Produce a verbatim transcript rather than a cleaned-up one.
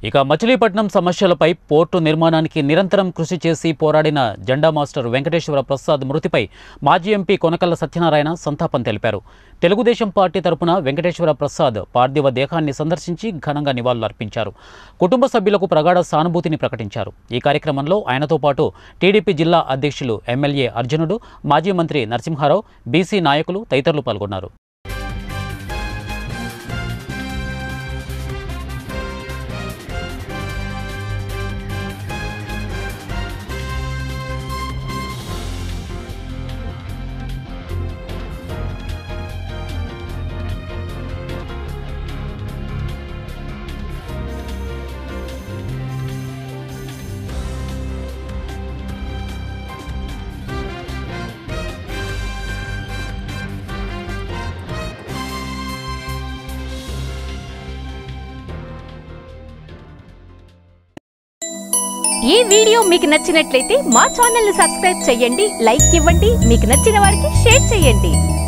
ఇక మచిలీపట్నం సమస్యలపై పోర్టు నిర్మాణానికి నిరంతరం కృషి చేసి పోరాడిన జెండా మాస్టర్ వెంకటేశ్వర ప్రసాద్ మృతిపై మాజీ ఎంపీ కొనకళ్ళ సత్యనారాయణ సంతాపం తెలిపారు. తెలుగుదేశం పార్టీ తరపున వెంకటేశ్వర ప్రసాద్ పార్థివ దేహాన్ని సందర్శించి ఘనంగా నివాళులర్పించారు. కుటుంబ సభ్యులకు ప్రగాఢ సానుభూతిని ప్రకటించారు. ఈ కార్యక్రమంలో ఆయనతో పాటు టీడీపీ జిల్లా అధ్యక్షులు ఎమ్మెల్యే అర్జునుడు, మాజీ మంత్రి నరసింహారావు, బీసీ నాయకులు తదితరులు పాల్గొన్నారు. ఈ వీడియో మీకు నచ్చినట్లయితే మా ఛానల్ ని సబ్స్క్రైబ్ చేయండి, లైక్ ఇవ్వండి, మీకు నచ్చిన వారికి షేర్ చేయండి.